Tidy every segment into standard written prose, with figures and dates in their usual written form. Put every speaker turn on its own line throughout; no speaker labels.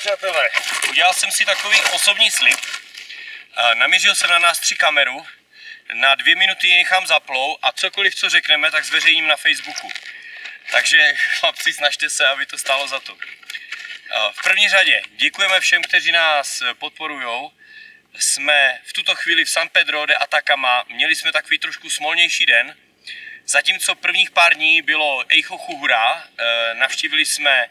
Přátelé, udělal jsem si takový osobní slib. Namířil jsem na nás 3 kameru, na 2 minuty ji nechám zaplou a cokoliv, co řekneme, tak zveřejním na Facebooku. Takže chlapci, snažte se, aby to stálo za to. V první řadě děkujeme všem, kteří nás podporujou. Jsme v tuto chvíli v San Pedro de Atacama, měli jsme takový trošku smolnější den. Zatímco prvních pár dní bylo Eichuchura, navštívili jsme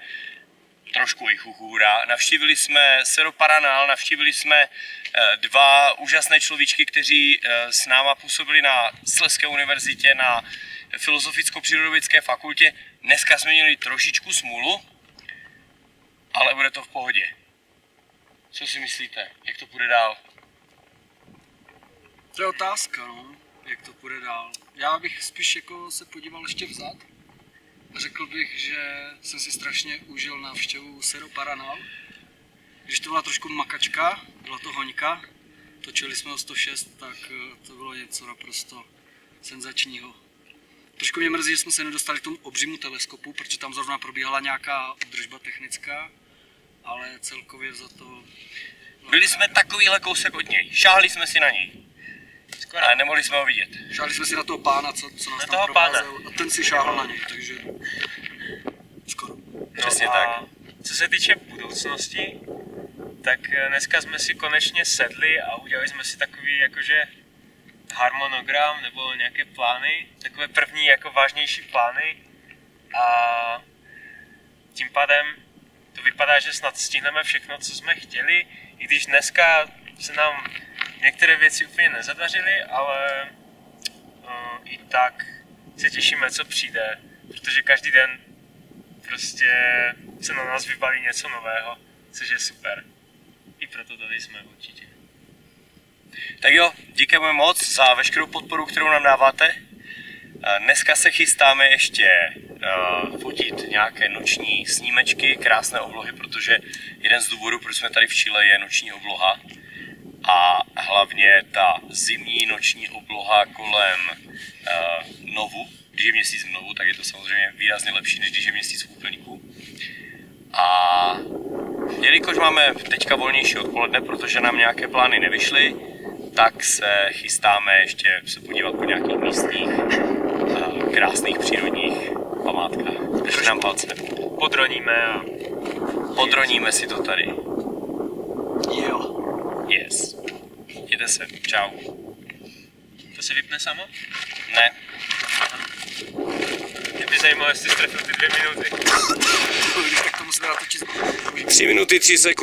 navštívili jsme Cerro Paranal, navštívili jsme 2 úžasné človíčky, kteří s náma působili na Slezské univerzitě na Filozoficko-přírodovědské fakultě. Dneska jsme měli trošičku smůlu, ale bude to v pohodě. Co si myslíte? Jak to půjde dál?
To je otázka, no, jak to půjde dál. Já bych spíš jako se podíval ještě vzad. Řekl bych, že jsem si strašně užil návštěvu Cerro Paranal. Když to byla trošku makačka, byla to hoňka, točili jsme o 106, tak to bylo něco naprosto senzačního. Trošku mě mrzí, že jsme se nedostali k tomu obřímu teleskopu, protože tam zrovna probíhala nějaká údržba technická, ale celkově za to...
Byli jsme takovýhle kousek od něj, šáhli jsme si na něj. Skoro. Ale nemohli jsme ho vidět.
Šáhli jsme si na toho pána, co nás tam provázel, a ten si šáhl na něj, takže skoro.
Přesně tak.
Co se týče budoucnosti, tak dneska jsme si konečně sedli a udělali jsme si takový jakože harmonogram nebo nějaké plány, takové první jako vážnější plány a tím pádem to vypadá, že snad stihneme všechno, co jsme chtěli, i když dneska se nám některé věci úplně nezadařily, ale i tak se těšíme, co přijde, protože každý den prostě se na nás vybalí něco nového, což je super. I proto tady jsme určitě.
Tak jo, díkujeme moc za veškerou podporu, kterou nám dáváte. Dneska se chystáme ještě fotit nějaké noční snímečky, krásné oblohy, protože jeden z důvodů, proč jsme tady v Chile, je noční obloha. A hlavně ta zimní noční obloha kolem Novu. Když je měsíc v Novu, tak je to samozřejmě výrazně lepší, než když je měsíc v úplníku. A jelikož máme teďka volnější odpoledne, protože nám nějaké plány nevyšly, tak se chystáme ještě se podívat po nějakých místních krásných přírodních památkách. Držte nám palce. Podroníme si to tady.
Jo.
Yes. Jděte se. Čau.
To se vypne samo?
Ne.
Mě by zajímalo, jestli jsi trefil ty 2 minuty.
Tak to musíme natočit.
3 minuty 3 sekundy.